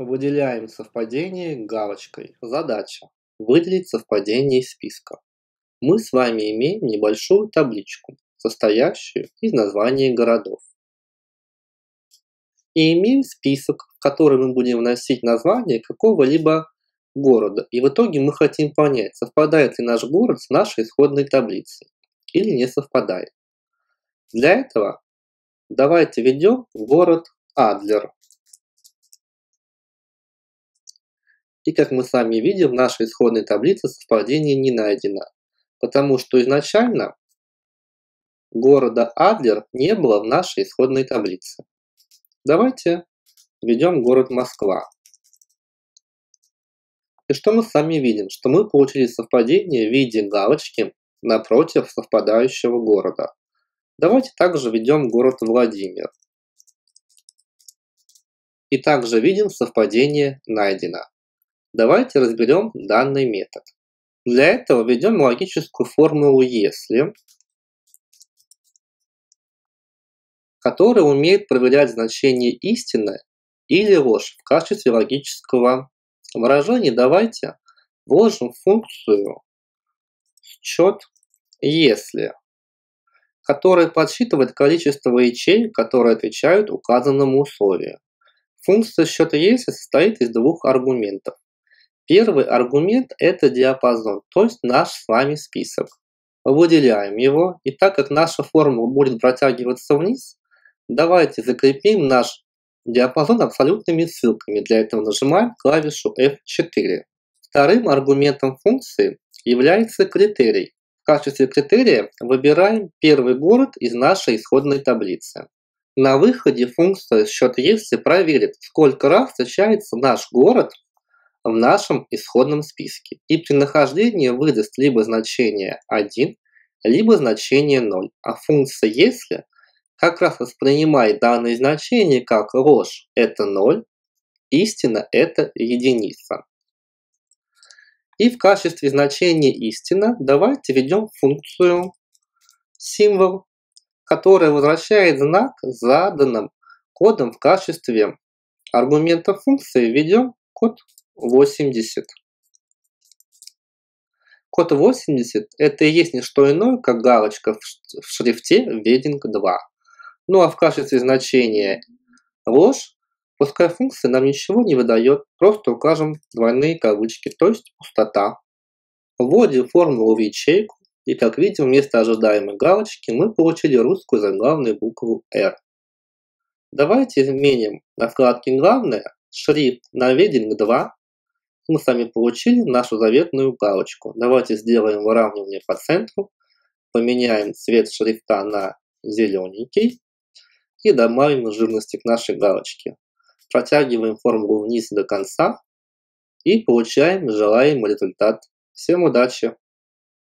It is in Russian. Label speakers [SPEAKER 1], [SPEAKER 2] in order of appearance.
[SPEAKER 1] Выделяем совпадение галочкой. Задача: выделить совпадение из списка. Мы с вами имеем небольшую табличку, состоящую из названий городов. И имеем список, в который мы будем вносить название какого-либо города. И в итоге мы хотим понять, совпадает ли наш город с нашей исходной таблицей или не совпадает. Для этого давайте введем город Адлер. И как мы сами видим, в нашей исходной таблице совпадение не найдено, потому что изначально города Адлер не было в нашей исходной таблице. Давайте введем город Москва. И что мы сами видим? Что мы получили совпадение в виде галочки напротив совпадающего города. Давайте также введем город Владимир. И также видим совпадение найдено. Давайте разберем данный метод. Для этого введем логическую формулу «если», которая умеет проверять значение истины или ложь в качестве логического выражения. Давайте вложим функцию счет «если», которая подсчитывает количество ячеек, которые отвечают указанному условию. Функция счета «если» состоит из двух аргументов. Первый аргумент – это диапазон, то есть наш с вами список. Выделяем его, и так как наша формула будет протягиваться вниз, давайте закрепим наш диапазон абсолютными ссылками. Для этого нажимаем клавишу F4. Вторым аргументом функции является критерий. В качестве критерия выбираем первый город из нашей исходной таблицы. На выходе функция счет «если» проверит, сколько раз встречается наш город в нашем исходном списке. И при нахождении выдаст либо значение 1, либо значение 0. А функция «если» как раз воспринимает данное значение как ложь – это 0, истина – это единица. И в качестве значения истина давайте введем функцию символ, которая возвращает знак заданным кодом. В качестве аргумента функции введем код 80. Код 80 – это и есть не что иное, как галочка в шрифте Wedding 2. Ну а в качестве значения ложь, пускай функция нам ничего не выдает, просто укажем двойные кавычки, то есть пустота. Вводим формулу в ячейку, и как видим, вместо ожидаемой галочки мы получили русскую заглавную букву R. Давайте изменим на вкладке «Главное» шрифт на Wedding 2. Мы сами получили нашу заветную галочку. Давайте сделаем выравнивание по центру, поменяем цвет шрифта на зелененький и добавим жирности к нашей галочке. Протягиваем формулу вниз до конца и получаем желаемый результат. Всем удачи!